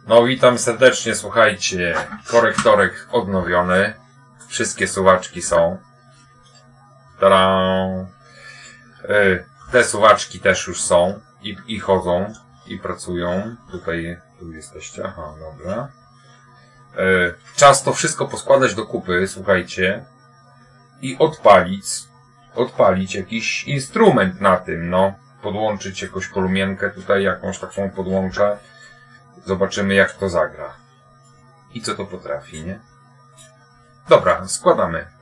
No witam serdecznie, słuchajcie, korektorek odnowiony, wszystkie suwaczki są. Tadam. Te suwaczki też już są i chodzą i pracują. Tu jesteście, aha, dobra. Czas to wszystko poskładać do kupy, słuchajcie, i odpalić jakiś instrument na tym, no. Podłączyć jakąś kolumienkę tutaj, jakąś taką podłączę. Zobaczymy, jak to zagra. I co to potrafi, nie? Dobra, składamy.